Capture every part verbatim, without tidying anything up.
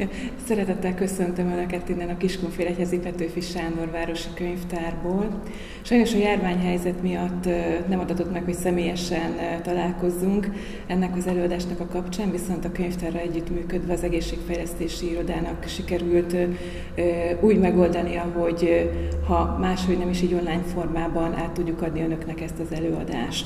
Szeretettel köszöntöm Önöket innen a Kiskunfélegyházi Petőfi Sándor városi könyvtárból. Sajnos a járványhelyzet miatt nem adatott meg, hogy személyesen találkozzunk ennek az előadásnak a kapcsán, viszont a könyvtárra együttműködve az egészségfejlesztési irodának sikerült úgy megoldania, hogy ha máshogy nem is így online formában át tudjuk adni Önöknek ezt az előadást.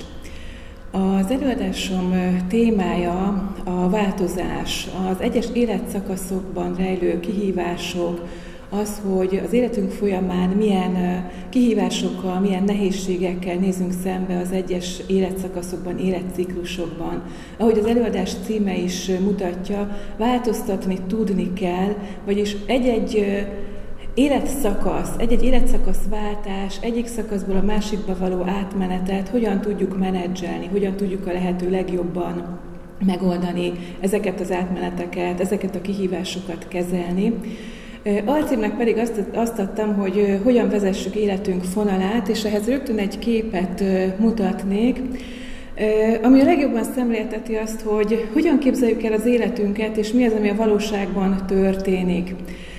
Az előadásom témája a változás, az egyes életszakaszokban rejlő kihívások, az, hogy az életünk folyamán milyen kihívásokkal, milyen nehézségekkel nézünk szembe az egyes életszakaszokban, életciklusokban. Ahogy az előadás címe is mutatja, változtatni tudni kell, vagyis egy-egy életszakasz, egy-egy életszakaszváltás, egyik szakaszból a másikba való átmenetet hogyan tudjuk menedzselni, hogyan tudjuk a lehető legjobban megoldani ezeket az átmeneteket, ezeket a kihívásokat kezelni. Alcímnek pedig azt, azt adtam, hogy hogyan vezessük életünk fonalát, és ehhez rögtön egy képet mutatnék, ami a legjobban szemlélteti azt, hogy hogyan képzeljük el az életünket, és mi az, ami a valóságban történik.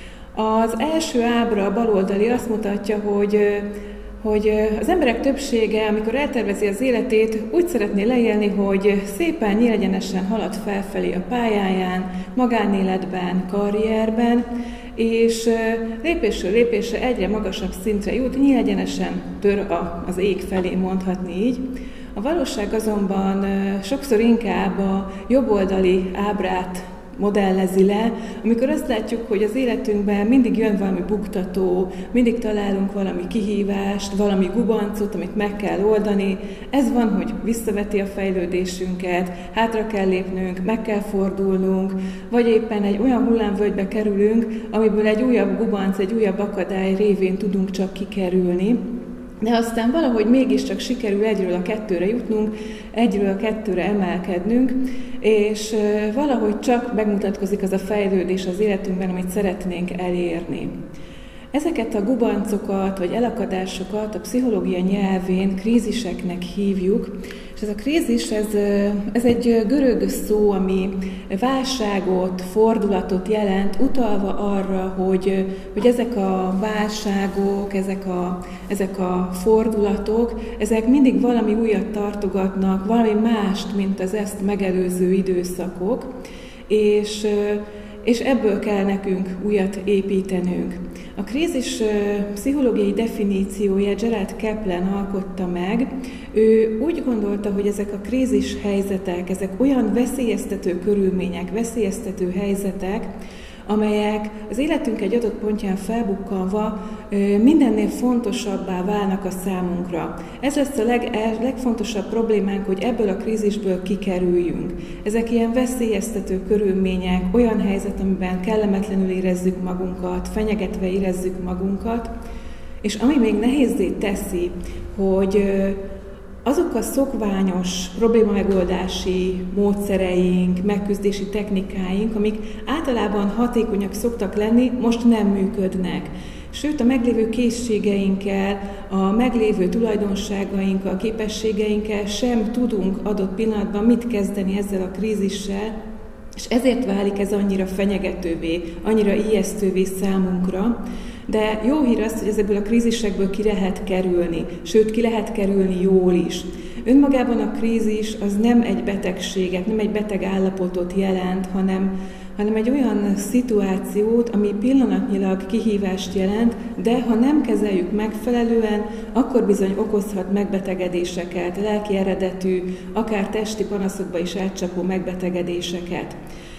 Az első ábra, a baloldali azt mutatja, hogy, hogy az emberek többsége, amikor eltervezi az életét, úgy szeretné leélni, hogy szépen nyílegyenesen halad felfelé a pályáján, magánéletben, karrierben, és lépésről lépésre egyre magasabb szintre jut, nyílegyenesen tör az ég felé, mondhatni így. A valóság azonban sokszor inkább a jobboldali ábrát modellezi le, amikor azt látjuk, hogy az életünkben mindig jön valami buktató, mindig találunk valami kihívást, valami gubancot, amit meg kell oldani. Ez van, hogy visszaveti a fejlődésünket, hátra kell lépnünk, meg kell fordulnunk, vagy éppen egy olyan hullámvölgybe kerülünk, amiből egy újabb gubanc, egy újabb akadály révén tudunk csak kikerülni. De aztán valahogy mégiscsak sikerül egyről a kettőre jutnunk, egyről a kettőre emelkednünk, és valahogy csak megmutatkozik az a fejlődés az életünkben, amit szeretnénk elérni. Ezeket a gubancokat vagy elakadásokat a pszichológia nyelvén kríziseknek hívjuk, és ez a krízis, ez, ez egy görög szó, ami válságot, fordulatot jelent, utalva arra, hogy, hogy ezek a válságok, ezek a, ezek a fordulatok, ezek mindig valami újat tartogatnak, valami mást, mint az ezt megelőző időszakok, és és ebből kell nekünk újat építenünk. A krízis pszichológiai definícióját Gerald Kaplan alkotta meg. Ő úgy gondolta, hogy ezek a krízis helyzetek, ezek olyan veszélyeztető körülmények, veszélyeztető helyzetek, amelyek az életünk egy adott pontján felbukkanva mindennél fontosabbá válnak a számunkra. Ez lesz a leg, legfontosabb problémánk, hogy ebből a krízisből kikerüljünk. Ezek ilyen veszélyeztető körülmények, olyan helyzet, amiben kellemetlenül érezzük magunkat, fenyegetve érezzük magunkat, és ami még nehézzé teszi, hogy azok a szokványos problémamegoldási módszereink, megküzdési technikáink, amik általában hatékonyak szoktak lenni, most nem működnek. Sőt, a meglévő készségeinkkel, a meglévő tulajdonságainkkal, képességeinkkel sem tudunk adott pillanatban mit kezdeni ezzel a krízissel, és ezért válik ez annyira fenyegetővé, annyira ijesztővé számunkra. De jó hír az, hogy ezekből a krízisekből ki lehet kerülni, sőt, ki lehet kerülni jól is. Önmagában a krízis az nem egy betegséget, nem egy beteg állapotot jelent, hanem, hanem egy olyan szituációt, ami pillanatnyilag kihívást jelent, de ha nem kezeljük megfelelően, akkor bizony okozhat megbetegedéseket, lelki eredetű, akár testi panaszokba is átcsapó megbetegedéseket.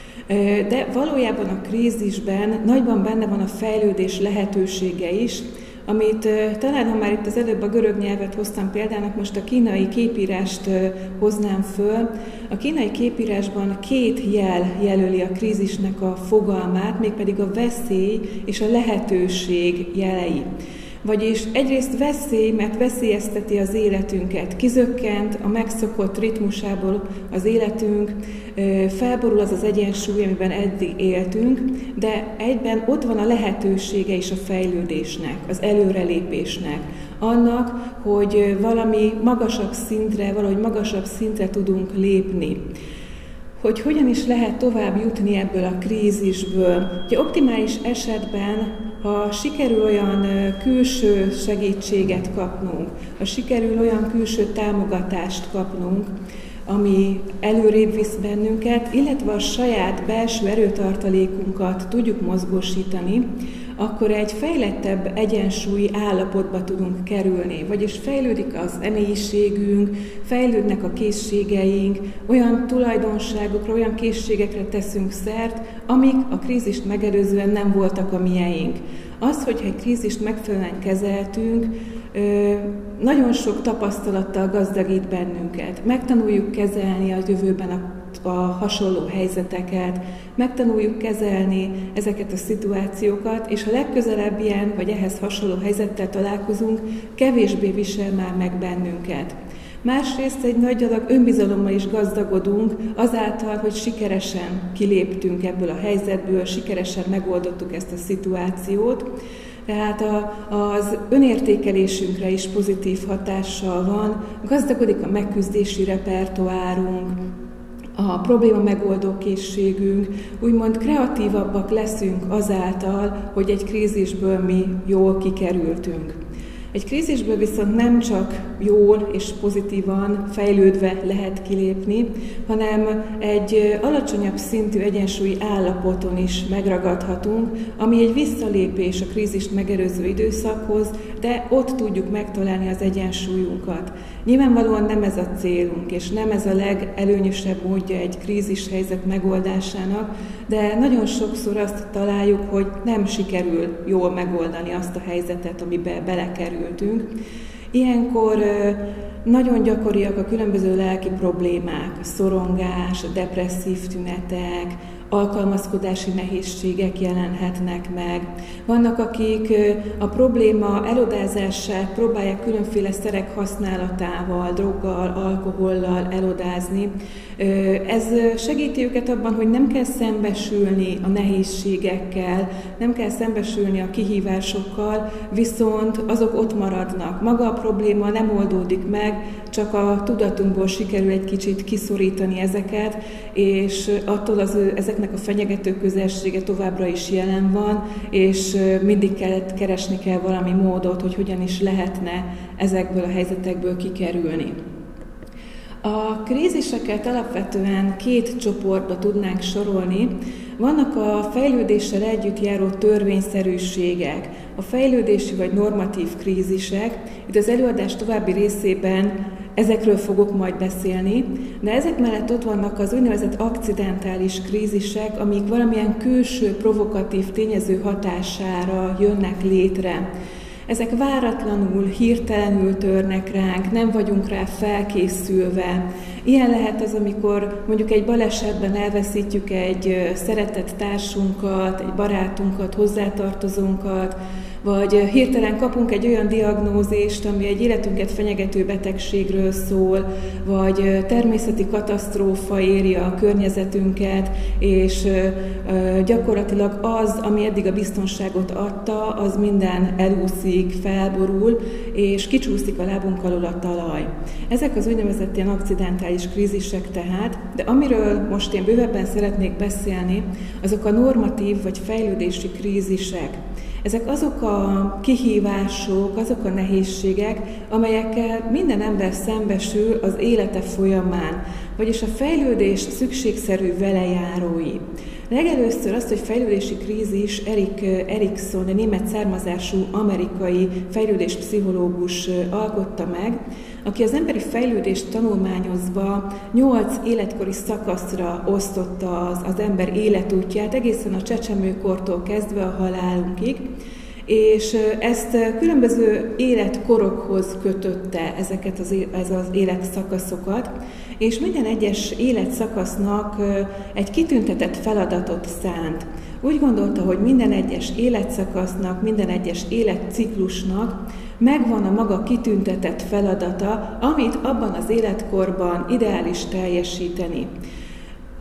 De valójában a krízisben nagyban benne van a fejlődés lehetősége is, amit talán, ha már itt az előbb a görög nyelvet hoztam példának, most a kínai képírást hoznám föl. A kínai képírásban két jel jelöli a krízisnek a fogalmát, mégpedig a veszély és a lehetőség jelei. Vagyis egyrészt veszély, mert veszélyezteti az életünket, kizökkent a megszokott ritmusából az életünk, felborul az az egyensúly, amiben eddig éltünk, de egyben ott van a lehetősége is a fejlődésnek, az előrelépésnek, annak, hogy valami magasabb szintre, valahogy magasabb szintre tudunk lépni. hogy hogyan is lehet tovább jutni ebből a krízisből. Ugye optimális esetben, ha sikerül olyan külső segítséget kapnunk, ha sikerül olyan külső támogatást kapnunk, ami előrébb visz bennünket, illetve a saját belső erőtartalékunkat tudjuk mozgósítani, akkor egy fejlettebb egyensúlyi állapotba tudunk kerülni, vagyis fejlődik az személyiségünk, fejlődnek a készségeink, olyan tulajdonságokra, olyan készségekre teszünk szert, amik a krízist megelőzően nem voltak a mieink. Az, hogyha egy krízist megfelelően kezeltünk, nagyon sok tapasztalattal gazdagít bennünket. Megtanuljuk kezelni a jövőben a, a hasonló helyzeteket, megtanuljuk kezelni ezeket a szituációkat, és ha legközelebb ilyen, vagy ehhez hasonló helyzettel találkozunk, kevésbé visel már meg bennünket. Másrészt egy nagy adag önbizalommal is gazdagodunk azáltal, hogy sikeresen kiléptünk ebből a helyzetből, sikeresen megoldottuk ezt a szituációt. Tehát a, az önértékelésünkre is pozitív hatással van, gazdagodik a megküzdési repertoárunk, a probléma megoldó készségünk, úgymond kreatívabbak leszünk azáltal, hogy egy krízisből mi jól kikerültünk. Egy krízisből viszont nem csak jól és pozitívan fejlődve lehet kilépni, hanem egy alacsonyabb szintű egyensúlyi állapoton is megragadhatunk, ami egy visszalépés a krízist megelőző időszakhoz, de ott tudjuk megtalálni az egyensúlyunkat. Nyilvánvalóan nem ez a célunk, és nem ez a legelőnyösebb módja egy krízis helyzet megoldásának, de nagyon sokszor azt találjuk, hogy nem sikerül jól megoldani azt a helyzetet, amiben belekerültünk. Ilyenkor nagyon gyakoriak a különböző lelki problémák, a szorongás, a depresszív tünetek, alkalmazkodási nehézségek jelenhetnek meg. Vannak, akik a probléma elodázását próbálják különféle szerek használatával, droggal, alkohollal elodázni. Ez segíti őket abban, hogy nem kell szembesülni a nehézségekkel, nem kell szembesülni a kihívásokkal, viszont azok ott maradnak. Maga a probléma nem oldódik meg, csak a tudatunkból sikerül egy kicsit kiszorítani ezeket, és attól az ő, ezeknek a fenyegető közelsége továbbra is jelen van, és mindig kell, keresni kell valami módot, hogy hogyan is lehetne ezekből a helyzetekből kikerülni. A kríziseket alapvetően két csoportba tudnánk sorolni. Vannak a fejlődéssel együtt járó törvényszerűségek, a fejlődési vagy normatív krízisek. Itt az előadás további részében ezekről fogok majd beszélni, de ezek mellett ott vannak az úgynevezett akcidentális krízisek, amik valamilyen külső provokatív tényező hatására jönnek létre. Ezek váratlanul, hirtelenül törnek ránk, nem vagyunk rá felkészülve. Ilyen lehet az, amikor mondjuk egy balesetben elveszítjük egy szeretett társunkat, egy barátunkat, hozzátartozónkat, vagy hirtelen kapunk egy olyan diagnózist, ami egy életünket fenyegető betegségről szól, vagy természeti katasztrófa éri a környezetünket, és gyakorlatilag az, ami eddig a biztonságot adta, az minden elúszik, felborul, és kicsúszik a lábunk alól a talaj. Ezek az úgynevezett ilyen akcidentális krízisek tehát, de amiről most én bővebben szeretnék beszélni, azok a normatív vagy fejlődési krízisek. Ezek azok a kihívások, azok a nehézségek, amelyekkel minden ember szembesül az élete folyamán, vagyis a fejlődés szükségszerű velejárói. Legelőször azt, hogy fejlődési krízis Erik Erikson, egy német származású amerikai fejlődéspszichológus alkotta meg, aki az emberi fejlődést tanulmányozva nyolc életkori szakaszra osztotta az, az ember életútját, egészen a csecsemőkortól kezdve a halálunkig, és ezt különböző életkorokhoz kötötte ezeket az, ez az életszakaszokat, és minden egyes életszakasznak egy kitüntetett feladatot szánt. Úgy gondolta, hogy minden egyes életszakasznak, minden egyes életciklusnak megvan a maga kitüntetett feladata, amit abban az életkorban ideális teljesíteni.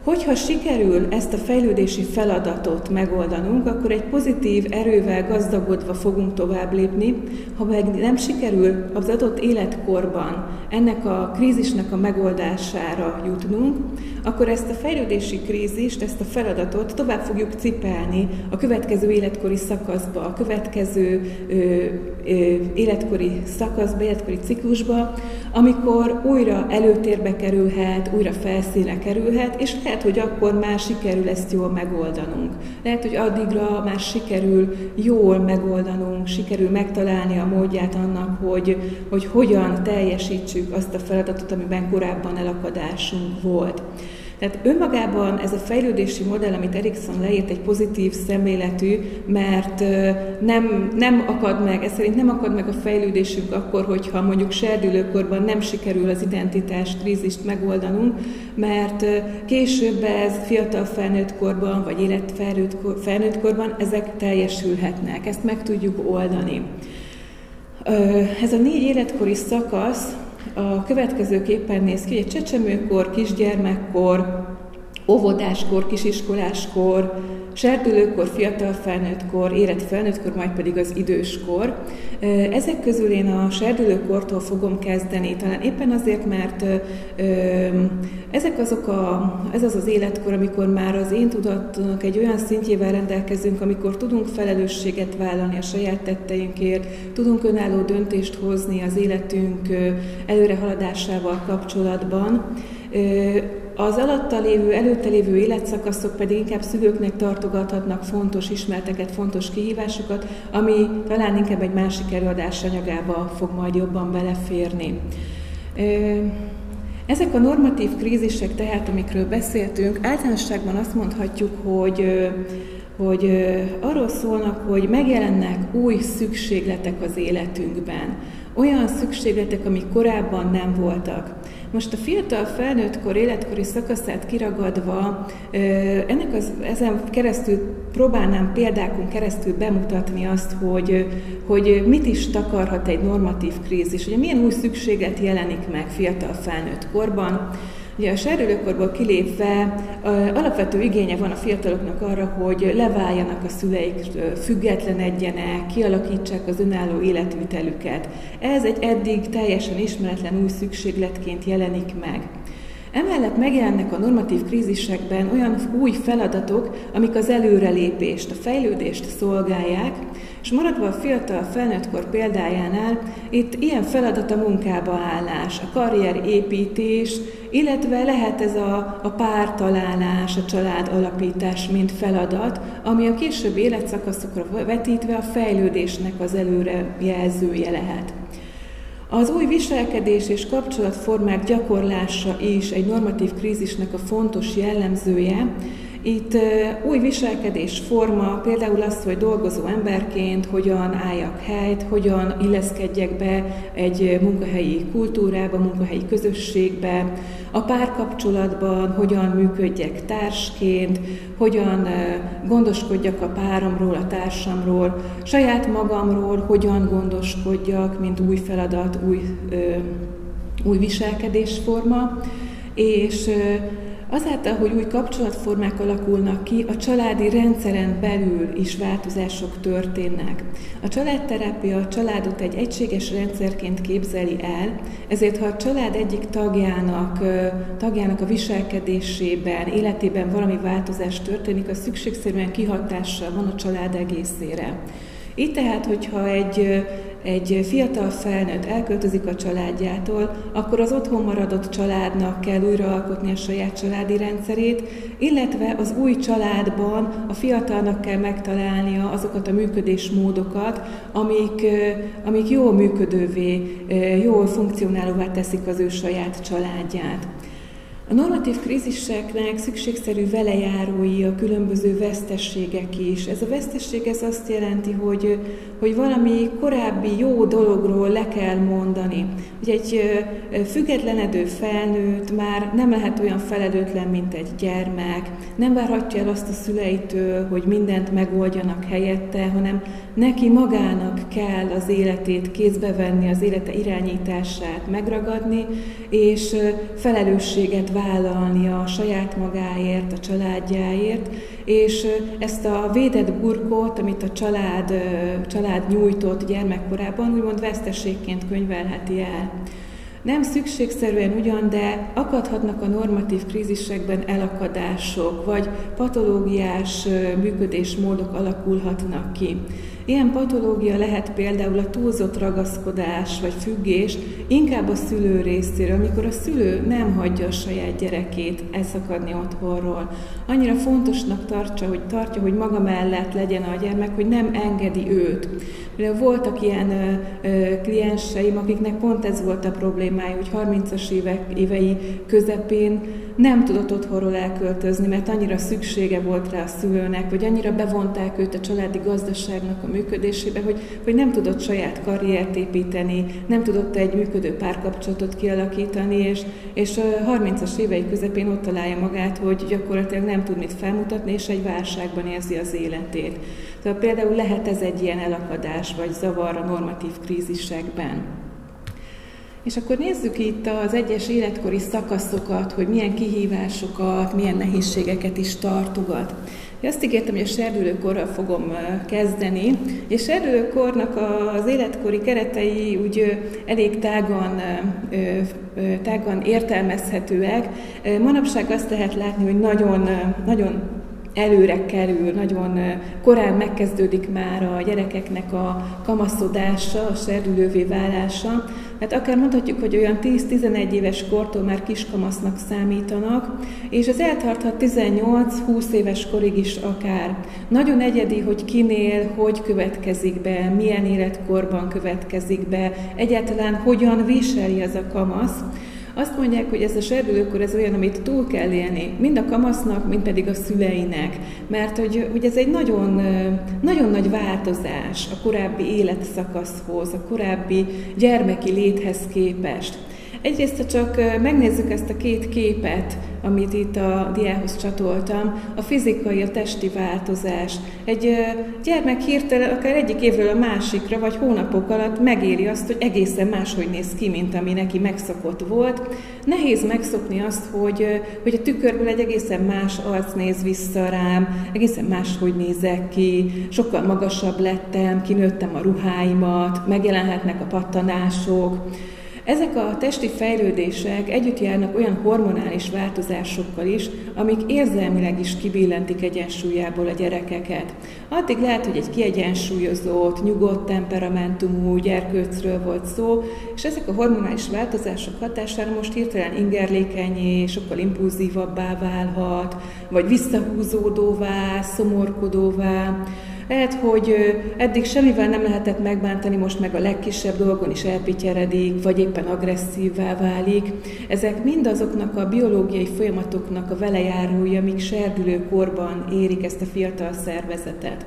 Hogyha sikerül ezt a fejlődési feladatot megoldanunk, akkor egy pozitív erővel gazdagodva fogunk tovább lépni. Ha meg nem sikerül az adott életkorban ennek a krízisnek a megoldására jutnunk, akkor ezt a fejlődési krízist, ezt a feladatot tovább fogjuk cipelni a következő életkori szakaszba, a következő ö, ö, életkori szakaszba, életkori ciklusba, amikor újra előtérbe kerülhet, újra felszínre kerülhet, és lehet, hogy akkor már sikerül ezt jól megoldanunk. Lehet, hogy addigra már sikerül jól megoldanunk, sikerül megtalálni a módját annak, hogy, hogy hogyan teljesítsük azt a feladatot, amiben korábban elakadásunk volt. Tehát önmagában ez a fejlődési modell, amit Erikson leírt, egy pozitív szemléletű, mert nem, nem akad meg, ez szerint nem akad meg a fejlődésünk akkor, hogyha mondjuk serdülőkorban nem sikerül az identitás krízist megoldanunk, mert később ez fiatal felnőttkorban, vagy életfelnőttkorban ezek teljesülhetnek, ezt meg tudjuk oldani. Ez a négy életkori szakasz a következőképpen néz ki, egy csecsemőkor, kisgyermekkor, óvodáskor, kisiskoláskor, serdülőkor, fiatal felnőttkor, érett felnőttkor, majd pedig az időskor. Ezek közül én a serdülőkortól fogom kezdeni, talán éppen azért, mert ezek azok a, ez az az életkor, amikor már az én tudatnak egy olyan szintjével rendelkezünk, amikor tudunk felelősséget vállalni a saját tetteinkért, tudunk önálló döntést hozni az életünk előrehaladásával kapcsolatban. Az alatta lévő, előtte lévő életszakaszok pedig inkább szülőknek tartogathatnak fontos ismereteket, fontos kihívásokat, ami talán inkább egy másik előadás anyagába fog majd jobban beleférni. Ezek a normatív krízisek tehát, amikről beszéltünk, általánosságban azt mondhatjuk, hogy hogy arról szólnak, hogy megjelennek új szükségletek az életünkben. Olyan szükségletek, amik korábban nem voltak. Most a fiatal felnőttkor életkori szakaszát kiragadva, ennek az, ezen keresztül próbálnám példákon keresztül bemutatni azt, hogy, hogy mit is takarhat egy normatív krízis, hogy milyen új szükséglet jelenik meg fiatal felnőtt korban. Ugye a serdülőkorból kilépve alapvető igénye van a fiataloknak arra, hogy leváljanak a szüleiktől, függetlenedjenek, kialakítsák az önálló életvitelüket. Ez egy eddig teljesen ismeretlen új szükségletként jelenik meg. Emellett megjelennek a normatív krízisekben olyan új feladatok, amik az előrelépést, a fejlődést szolgálják, és maradva a fiatal felnőttkor példájánál, itt ilyen feladat a munkába állás, a karrierépítés, illetve lehet ez a, a pártalálás, a család alapítás, mint feladat, ami a későbbi életszakaszokra vetítve a fejlődésnek az előrejelzője lehet. Az új viselkedés és kapcsolatformák gyakorlása is egy normatív krízisnek a fontos jellemzője. Itt új viselkedésforma, például az, hogy dolgozó emberként hogyan álljak helyt, hogyan illeszkedjek be egy munkahelyi kultúrába, munkahelyi közösségbe, a párkapcsolatban hogyan működjek társként, hogyan gondoskodjak a páromról, a társamról, saját magamról, hogyan gondoskodjak, mint új feladat, új, új viselkedésforma, és azáltal, hogy új kapcsolatformák alakulnak ki, a családi rendszeren belül is változások történnek. A családterápia a családot egy egységes rendszerként képzeli el, ezért ha a család egyik tagjának, tagjának a viselkedésében, életében valami változás történik, az szükségszerűen kihatással van a család egészére. Így tehát, hogyha egy, egy fiatal felnőtt elköltözik a családjától, akkor az otthon maradott családnak kell újraalkotni a saját családi rendszerét, illetve az új családban a fiatalnak kell megtalálnia azokat a működésmódokat, amik, amik jól működővé, jól funkcionálóvá teszik az ő saját családját. A normatív kríziseknek szükségszerű velejárói a különböző veszteségek is. Ez a veszteség ez azt jelenti, hogy, hogy valami korábbi jó dologról le kell mondani. Ugye egy függetlenedő felnőtt már nem lehet olyan felelőtlen, mint egy gyermek, nem várhatja el azt a szüleitől, hogy mindent megoldjanak helyette, hanem neki magának kell az életét kézbe venni, az élete irányítását megragadni, és felelősséget vállalnia a saját magáért, a családjáért, és ezt a védett burkot, amit a család, család nyújtott gyermekkorában, úgymond veszteségként könyvelheti el. Nem szükségszerűen ugyan, de akadhatnak a normatív krízisekben elakadások, vagy patológiás működésmódok alakulhatnak ki. Ilyen patológia lehet például a túlzott ragaszkodás vagy függés inkább a szülő részéről, amikor a szülő nem hagyja a saját gyerekét elszakadni otthonról. Annyira fontosnak tartja, hogy, tartja, hogy maga mellett legyen a gyermek, hogy nem engedi őt. Voltak ilyen ö, ö, klienseim, akiknek pont ez volt a problémája, hogy harmincas évek, évei közepén nem tudott otthonról elköltözni, mert annyira szüksége volt rá a szülőnek, vagy annyira bevonták őt a családi gazdaságnak a működésébe, hogy, hogy nem tudott saját karriert építeni, nem tudott egy működő párkapcsolatot kialakítani, és, és a harmincas évei közepén ott találja magát, hogy gyakorlatilag nem tud mit felmutatni, és egy válságban érzi az életét. Tehát például lehet ez egy ilyen elakadás, vagy zavar a normatív krízisekben. És akkor nézzük itt az egyes életkori szakaszokat, hogy milyen kihívásokat, milyen nehézségeket is tartogat. Azt ígértem, hogy a serdülőkorral fogom kezdeni, és serdülőkornak az életkori keretei úgy elég tágan, tágan értelmezhetőek. Manapság azt lehet látni, hogy nagyon, nagyon előre kerül, nagyon korán megkezdődik már a gyerekeknek a kamaszodása, a serdülővé válása. Hát akár mondhatjuk, hogy olyan tíz-tizenegy éves kortól már kiskamasznak számítanak, és ez eltarthat tizennyolc-húsz éves korig is akár. Nagyon egyedi, hogy kinél, hogy következik be, milyen életkorban következik be, egyáltalán hogyan viseli az a kamasz. Azt mondják, hogy ez a serdülőkor ez olyan, amit túl kell élni, mind a kamasznak, mind pedig a szüleinek, mert hogy, hogy ez egy nagyon, nagyon nagy változás a korábbi életszakaszhoz, a korábbi gyermeki léthez képest. Egyrészt, ha csak megnézzük ezt a két képet, amit itt a diához csatoltam, a fizikai, a testi változás. Egy gyermek hirtelen akár egyik évről a másikra, vagy hónapok alatt megéri azt, hogy egészen máshogy néz ki, mint ami neki megszokott volt. Nehéz megszokni azt, hogy, hogy a tükörből egy egészen más arc néz vissza rám, egészen máshogy nézek ki, sokkal magasabb lettem, kinőttem a ruháimat, megjelenhetnek a pattanások. Ezek a testi fejlődések együtt járnak olyan hormonális változásokkal is, amik érzelmileg is kibillentik egyensúlyából a gyerekeket. Addig lehet, hogy egy kiegyensúlyozott, nyugodt temperamentumú gyerkőcről volt szó, és ezek a hormonális változások hatására most hirtelen ingerlékenyé, sokkal impulzívabbá válhat, vagy visszahúzódóvá, szomorkodóvá. Lehet, hogy eddig semmivel nem lehetett megbántani, most meg a legkisebb dolgon is elpityeredik, vagy éppen agresszívvá válik. Ezek mind azoknak a biológiai folyamatoknak a velejárói, amik serdülőkorban érik ezt a fiatal szervezetet.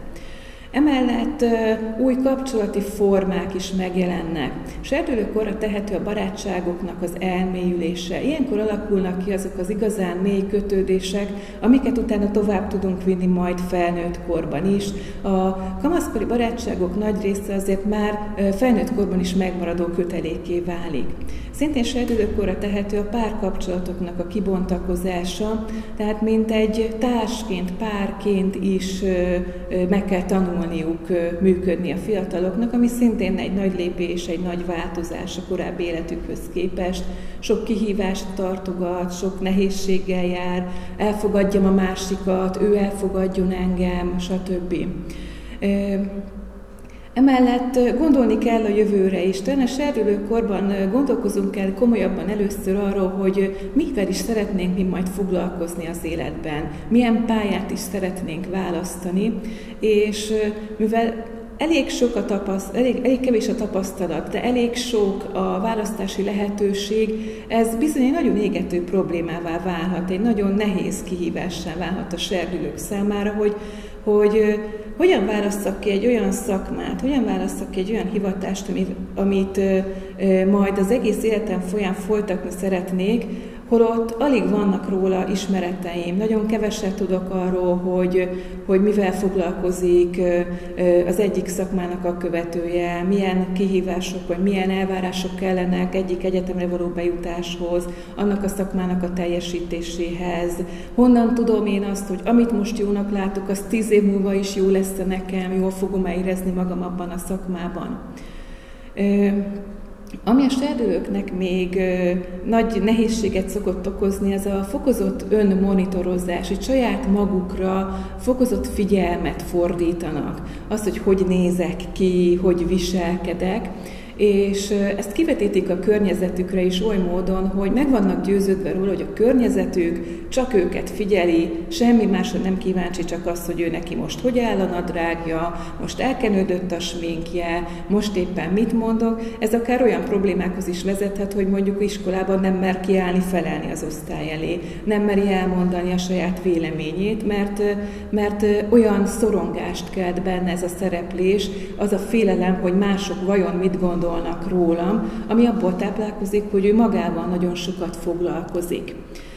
Emellett új kapcsolati formák is megjelennek. Serdülőkorra tehető a barátságoknak az elmélyülése. Ilyenkor alakulnak ki azok az igazán mély kötődések, amiket utána tovább tudunk vinni majd felnőtt korban is. A kamaszkori barátságok nagy része azért már felnőtt korban is megmaradó kötelékké válik. Szintén serdülőkorra tehető a párkapcsolatoknak a kibontakozása, tehát mint egy társként, párként is meg kell tanulniuk működni a fiataloknak, ami szintén egy nagy lépés, egy nagy változás a korábbi életükhöz képest. Sok kihívást tartogat, sok nehézséggel jár, elfogadjam a másikat, ő elfogadjon engem, stb. Emellett gondolni kell a jövőre is. Talán a serdülőkorban gondolkozunk el komolyabban először arról, hogy mivel is szeretnénk mi majd foglalkozni az életben, milyen pályát is szeretnénk választani, és mivel elég sok a tapaszt, elég, elég kevés a tapasztalat, de elég sok a választási lehetőség, ez bizony egy nagyon égető problémává válhat, egy nagyon nehéz kihívássá válhat a serdülők számára, hogy, hogy hogyan válasszak ki egy olyan szakmát, hogyan válasszak ki egy olyan hivatást, amit, amit majd az egész életem folyam folytatni szeretnék, holott alig vannak róla ismereteim, nagyon keveset tudok arról, hogy, hogy mivel foglalkozik az egyik szakmának a követője, milyen kihívások vagy milyen elvárások kellenek egyik egyetemre való bejutáshoz, annak a szakmának a teljesítéséhez. Honnan tudom én azt, hogy amit most jónak látok, az tíz év múlva is jó lesz nekem, jól fogom-e érezni magam abban a szakmában. Ami a serdülőknek még ö, nagy nehézséget szokott okozni, ez a fokozott önmonitorozás, hogy saját magukra fokozott figyelmet fordítanak. Az, hogy hogy nézek ki, hogy viselkedek, és ezt kivetítik a környezetükre is oly módon, hogy meg vannak győződve róla, hogy a környezetük csak őket figyeli, semmi másra nem kíváncsi, csak az, hogy ő neki most hogy áll a nadrágja, most elkenődött a sminkje, most éppen mit mondok. Ez akár olyan problémákhoz is vezethet, hogy mondjuk iskolában nem mer kiállni, felelni az osztály elé, nem meri elmondani a saját véleményét, mert, mert olyan szorongást kelt benne ez a szereplés, az a félelem, hogy mások vajon mit gondol rólam, ami abból táplálkozik, hogy ő magával nagyon sokat foglalkozik.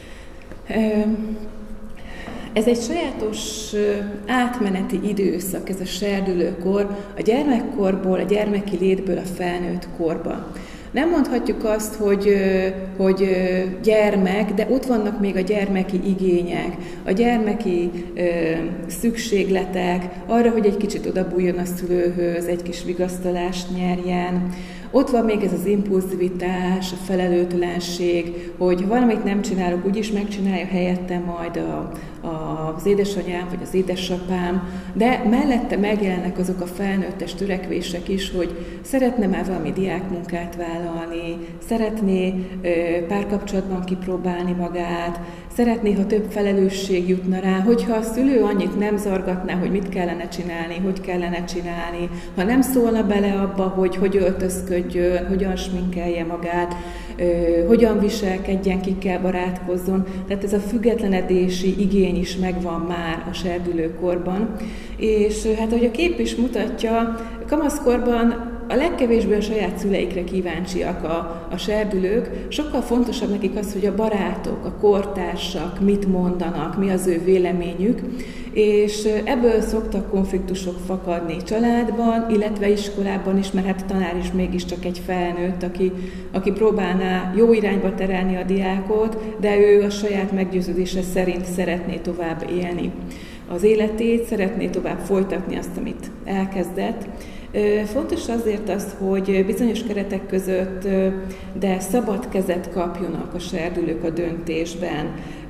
Ez egy sajátos átmeneti időszak, ez a serdülőkor, a gyermekkorból, a gyermeki létből a felnőtt korba. Nem mondhatjuk azt, hogy, hogy gyermek, de ott vannak még a gyermeki igények, a gyermeki ö, szükségletek arra, hogy egy kicsit odabújjon a szülőhöz, egy kis vigasztalást nyerjen. Ott van még ez az impulzivitás, a felelőtlenség, hogy valamit nem csinálok, úgyis megcsinálja helyettem majd a, a, az édesanyám vagy az édesapám, de mellette megjelennek azok a felnőttes törekvések is, hogy szeretne már valami diákmunkát vállalni, szeretné ö, párkapcsolatban kipróbálni magát, szeretné, ha több felelősség jutna rá, hogyha a szülő annyit nem zargatná, hogy mit kellene csinálni, hogy kellene csinálni, ha nem szólna bele abba, hogy hogy öltözködjön, hogyan sminkelje magát, ö, hogyan viselkedjen, kikkel barátkozzon. Tehát ez a függetlenedési igény is megvan már a serdülőkorban. És hát, ahogy a kép is mutatja, kamaszkorban a legkevésbé a saját szüleikre kíváncsiak a, a serdülők, sokkal fontosabb nekik az, hogy a barátok, a kortársak mit mondanak, mi az ő véleményük, és ebből szoktak konfliktusok fakadni családban, illetve iskolában is, mert hát a tanár is mégiscsak egy felnőtt, aki, aki próbálná jó irányba terelni a diákot, de ő a saját meggyőződése szerint szeretné tovább élni az életét, szeretné tovább folytatni azt, amit elkezdett. Fontos azért az, hogy bizonyos keretek között, de szabad kezet kapjonak a serdülők a döntésben,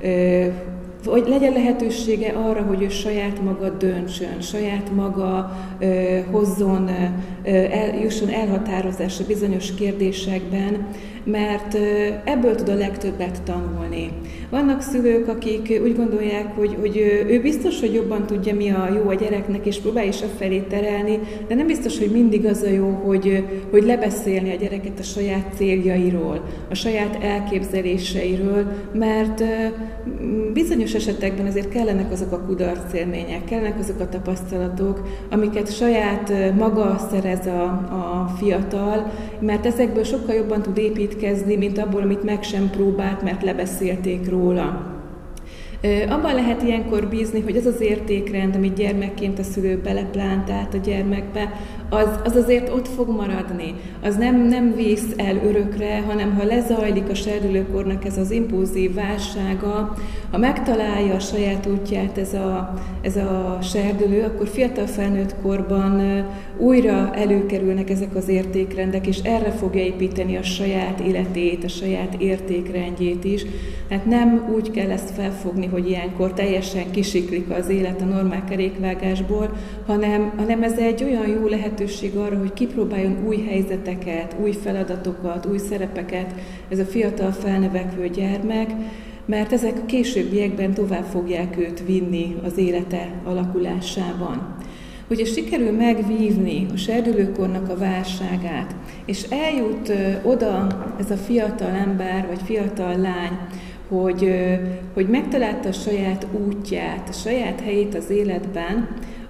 hogy legyen lehetősége arra, hogy ő saját maga döntsön, saját maga ö, hozzon, ö, el, jusson elhatározásra bizonyos kérdésekben, mert ö, ebből tud a legtöbbet tanulni. Vannak szülők, akik úgy gondolják, hogy, hogy ő biztos, hogy jobban tudja, mi a jó a gyereknek, és próbálja is afelé terelni, de nem biztos, hogy mindig az a jó, hogy, hogy lebeszélni a gyereket a saját céljairól, a saját elképzeléseiről, mert ö, bizonyos esetekben azért kellenek azok a kudarcélmények, kellenek azok a tapasztalatok, amiket saját maga szerez a, a fiatal, mert ezekből sokkal jobban tud építkezni, mint abból, amit meg sem próbált, mert lebeszélték róla. Abban lehet ilyenkor bízni, hogy az az értékrend, amit gyermekként a szülő beleplantált a gyermekbe, az, az azért ott fog maradni. Az nem, nem vész el örökre, hanem ha lezajlik a serdülőkornak ez az impulzív válsága, ha megtalálja a saját útját ez a, ez a serdülő, akkor fiatal felnőtt korban újra előkerülnek ezek az értékrendek, és erre fogja építeni a saját életét, a saját értékrendjét is. Hát nem úgy kell ezt felfogni, hogy ilyenkor teljesen kisiklik az élet a normál kerékvágásból, hanem, hanem ez egy olyan jó lehetőség arra, hogy kipróbáljon új helyzeteket, új feladatokat, új szerepeket ez a fiatal felnövekvő gyermek, mert ezek a későbbiekben tovább fogják őt vinni az élete alakulásában. Hogyha sikerül megvívni a serdülőkornak a válságát, és eljut oda ez a fiatal ember, vagy fiatal lány, hogy, hogy megtalálta a saját útját, a saját helyét az életben,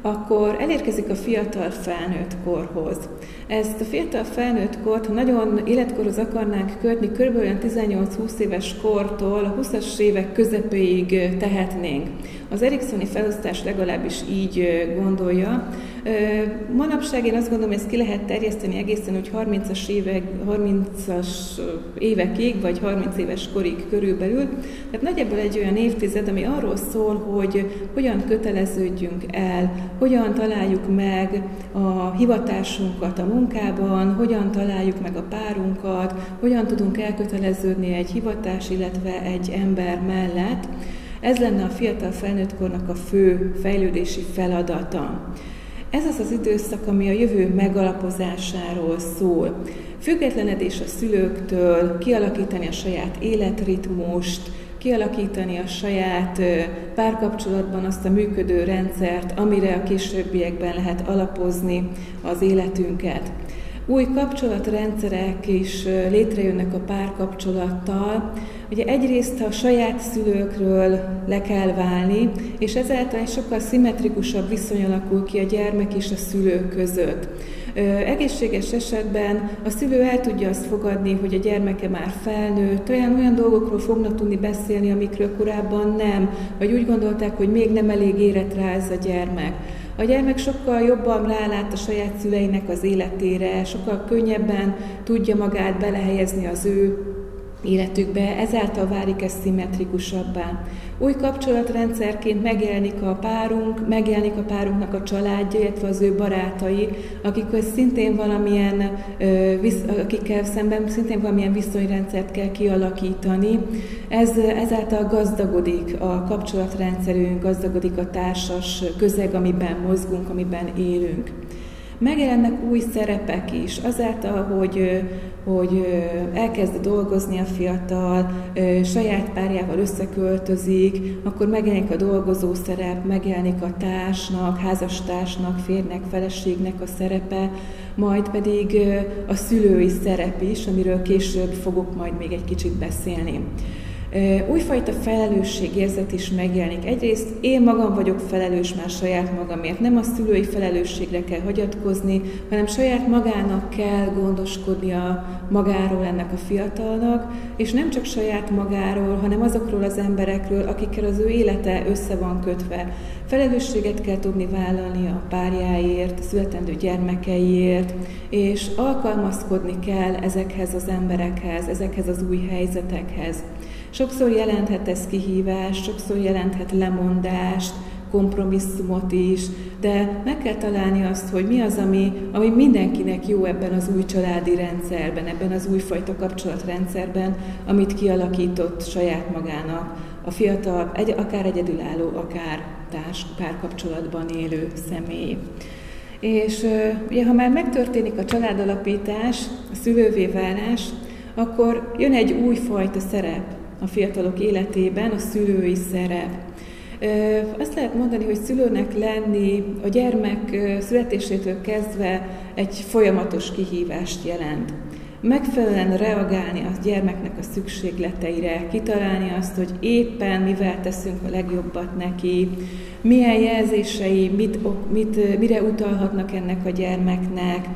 akkor elérkezik a fiatal felnőtt korhoz. Ezt a fiatal felnőtt kort, ha nagyon életkorhoz akarnánk kötni, kb. tizennyolc-húsz éves kortól a húszas évek közepéig tehetnénk. Az eriksoni felosztás legalábbis így gondolja. Manapság én azt gondolom, hogy ezt ki lehet terjeszteni egészen úgy harmincas évek, harmincas évekig, vagy harminc éves korig körülbelül. Tehát nagyjából egy olyan évtized, ami arról szól, hogy hogyan köteleződjünk el, hogyan találjuk meg a hivatásunkat a munkában, hogyan találjuk meg a párunkat, hogyan tudunk elköteleződni egy hivatás, illetve egy ember mellett. Ez lenne a fiatal felnőttkornak a fő fejlődési feladata. Ez az az időszak, ami a jövő megalapozásáról szól. Függetlenedés a szülőktől, kialakítani a saját életritmust, kialakítani a saját párkapcsolatban azt a működő rendszert, amire a későbbiekben lehet alapozni az életünket. Új kapcsolatrendszerek is létrejönnek a párkapcsolattal. Ugye egyrészt a saját szülőkről le kell válni, és ezáltal egy sokkal szimmetrikusabb viszony alakul ki a gyermek és a szülő között. Egészséges esetben a szülő el tudja azt fogadni, hogy a gyermeke már felnőtt, olyan, olyan dolgokról fognak tudni beszélni, amikről korábban nem, vagy úgy gondolták, hogy még nem elég érett rá ez a gyermek. A gyermek sokkal jobban rálát a saját szüleinek az életére, sokkal könnyebben tudja magát belehelyezni az ő életükbe, ezáltal válik ez szimmetrikusabbá. Új kapcsolatrendszerként megjelenik a párunk, megjelenik a párunknak a családja, illetve az ő barátai, akikkel szintén valamilyen, akikkel szemben szintén valamilyen viszonyrendszert kell kialakítani. Ez, ezáltal gazdagodik a kapcsolatrendszerünk, gazdagodik a társas közeg, amiben mozgunk, amiben élünk. Megjelennek új szerepek is, azáltal, hogy, hogy elkezd dolgozni a fiatal, saját párjával összeköltözik, akkor megjelenik a dolgozó szerep, megjelenik a társnak, házastársnak, férjnek, feleségnek a szerepe, majd pedig a szülői szerep is, amiről később fogok majd még egy kicsit beszélni. Újfajta felelősségérzet is megjelenik. Egyrészt én magam vagyok felelős már saját magamért. Nem a szülői felelősségre kell hagyatkozni, hanem saját magának kell gondoskodnia magáról ennek a fiatalnak, és nem csak saját magáról, hanem azokról az emberekről, akikkel az ő élete össze van kötve. Felelősséget kell tudni vállalni a párjáért, a születendő gyermekeiért, és alkalmazkodni kell ezekhez az emberekhez, ezekhez az új helyzetekhez. Sokszor jelenthet ez kihívást, sokszor jelenthet lemondást, kompromisszumot is, de meg kell találni azt, hogy mi az, ami, ami mindenkinek jó ebben az új családi rendszerben, ebben az újfajta kapcsolatrendszerben, amit kialakított saját magának a fiatal, egy, akár egyedülálló, akár társ, párkapcsolatban élő személy. És ugye, ha már megtörténik a családalapítás, a szülővé válás, akkor jön egy újfajta szerep a fiatalok életében, a szülői szerep. Azt lehet mondani, hogy szülőnek lenni a gyermek születésétől kezdve egy folyamatos kihívást jelent. Megfelelően reagálni a gyermeknek a szükségleteire, kitalálni azt, hogy éppen mivel teszünk a legjobbat neki, milyen jelzései, mit, mit, mire utalhatnak ennek a gyermeknek,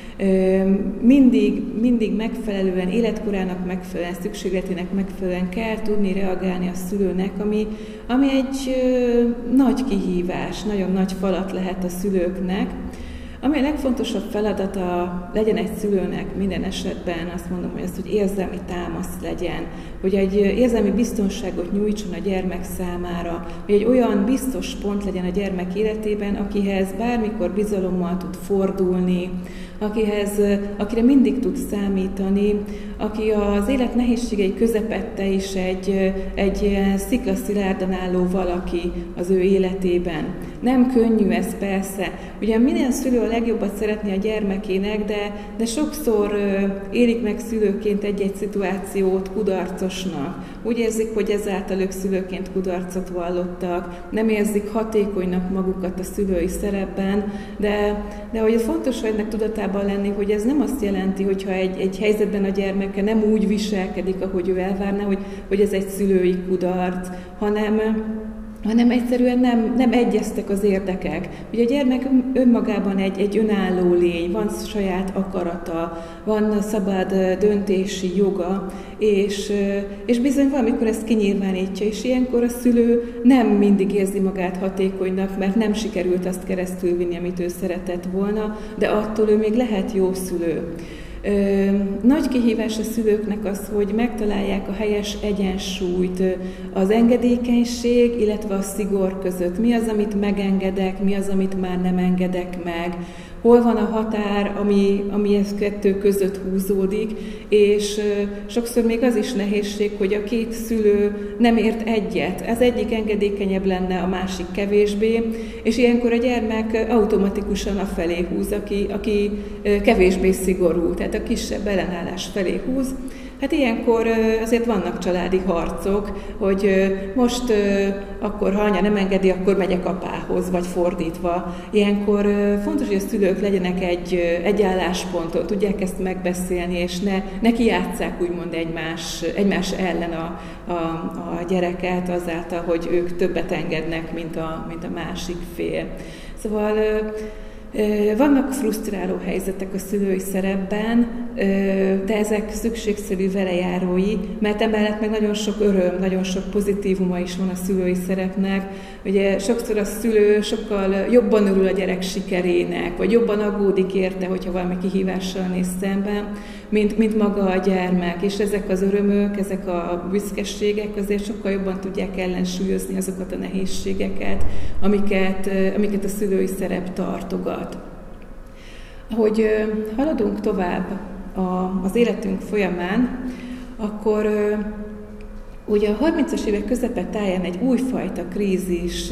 Mindig, mindig megfelelően, életkorának megfelelően, szükségletének megfelelően kell tudni reagálni a szülőnek, ami, ami egy ö, nagy kihívás, nagyon nagy falat lehet a szülőknek. Ami a legfontosabb feladata legyen egy szülőnek minden esetben, azt mondom, hogy az, hogy érzelmi támasz legyen, hogy egy érzelmi biztonságot nyújtson a gyermek számára, hogy egy olyan biztos pont legyen a gyermek életében, akihez bármikor bizalommal tud fordulni, akihez, akire mindig tud számítani, aki az élet nehézségei közepette is egy, egy ilyen sziklaszilárdan álló valaki az ő életében. Nem könnyű ez persze. Ugye minden szülő a legjobbat szeretné a gyermekének, de, de sokszor élik meg szülőként egy-egy szituációt kudarcosnak. Úgy érzik, hogy ezáltal ők szülőként kudarcot vallottak, nem érzik hatékonynak magukat a szülői szerepben, de, de hogy fontos, hogy ennek tudatában lenni, hogy ez nem azt jelenti, hogyha egy, egy helyzetben a gyermeke nem úgy viselkedik, ahogy ő elvárná, hogy, hogy ez egy szülői kudarc, hanem hanem egyszerűen nem, nem egyeztek az érdekek. Ugye a gyermek önmagában egy, egy önálló lény, van saját akarata, van szabad döntési joga, és, és bizony valamikor ezt kinyilvánítja, és ilyenkor a szülő nem mindig érzi magát hatékonynak, mert nem sikerült azt keresztülvinni, amit ő szeretett volna, de attól ő még lehet jó szülő. Ö, nagy kihívás a szülőknek az, hogy megtalálják a helyes egyensúlyt az engedékenység, illetve a szigor között. Mi az, amit megengedek, mi az, amit már nem engedek meg, hol van a határ, ami, ami ez kettő között húzódik, és ö, sokszor még az is nehézség, hogy a két szülő nem ért egyet. Az egyik engedékenyebb lenne, a másik kevésbé, és ilyenkor a gyermek automatikusan afelé húz, aki, aki kevésbé szigorú, tehát a kisebb ellenállás felé húz. Hát ilyenkor azért vannak családi harcok, hogy most akkor, ha anya nem engedi, akkor megyek apához, vagy fordítva. Ilyenkor fontos, hogy a szülők legyenek egy, egy állásponton, tudják ezt megbeszélni, és ne, ne kijátsszák úgymond egymás, egymás ellen a, a, a gyereket azáltal, hogy ők többet engednek, mint a, mint a másik fél. Szóval vannak frusztráló helyzetek a szülői szerepben, de ezek szükségszerű velejárói, mert emellett meg nagyon sok öröm, nagyon sok pozitívuma is van a szülői szerepnek. Ugye sokszor a szülő sokkal jobban örül a gyerek sikerének, vagy jobban aggódik érte, hogyha valami kihívással néz szemben, mint, mint maga a gyermek. És ezek az örömök, ezek a büszkeségek azért sokkal jobban tudják ellensúlyozni azokat a nehézségeket, amiket, amiket a szülői szerep tartogat. Ahogy haladunk tovább az életünk folyamán, akkor ugye a harmincas évek közepetáján egy újfajta krízis,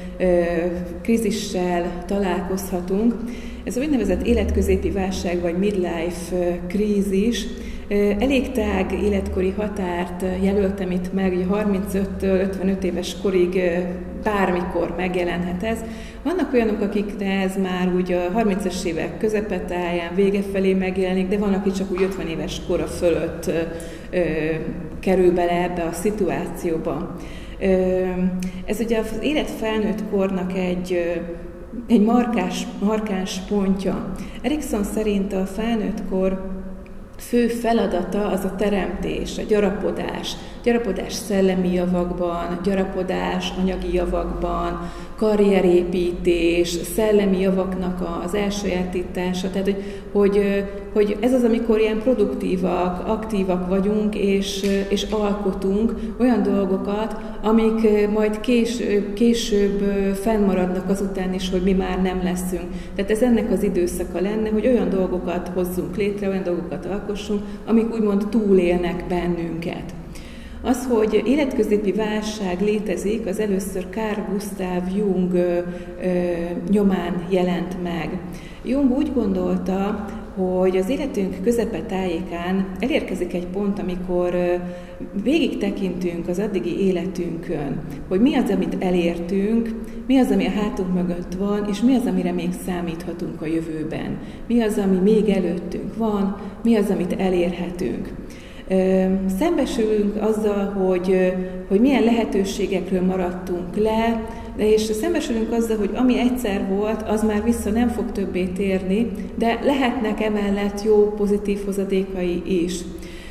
krízissel találkozhatunk. Ez a úgynevezett életközépi válság, vagy midlife krízis. Elég tág életkori határt jelöltem itt meg, hogy harmincöttől ötvenöt éves korig bármikor megjelenhet ez. Vannak olyanok, akiknek ez már úgy a harmincas évek közepetáján, vége felé megjelenik, de van, aki csak úgy ötven éves kora fölött ö, ö, kerül bele ebbe a szituációba. Ö, ez ugye az élet felnőtt kornak egy, egy markás, markáns pontja. Erikson szerint a felnőtt kor fő feladata az a teremtés, a gyarapodás. Gyarapodás szellemi javakban, gyarapodás anyagi javakban, karrierépítés, szellemi javaknak az elsajátítása. Tehát, hogy, hogy, hogy ez az, amikor ilyen produktívak, aktívak vagyunk, és, és alkotunk olyan dolgokat, amik majd később, később fennmaradnak azután is, hogy mi már nem leszünk. Tehát ez ennek az időszaka lenne, hogy olyan dolgokat hozzunk létre, olyan dolgokat alkossunk, amik úgymond túlélnek bennünket. Az, hogy életközépi válság létezik, az először Carl Gustav Jung ö, ö, nyomán jelent meg. Jung úgy gondolta, hogy az életünk közepetájékán elérkezik egy pont, amikor ö, végig tekintünk az addigi életünkön, hogy mi az, amit elértünk, mi az, ami a hátunk mögött van, és mi az, amire még számíthatunk a jövőben. Mi az, ami még előttünk van, mi az, amit elérhetünk. Szembesülünk azzal, hogy, hogy milyen lehetőségekről maradtunk le, és szembesülünk azzal, hogy ami egyszer volt, az már vissza nem fog többé térni, de lehetnek emellett jó, pozitív hozadékai is.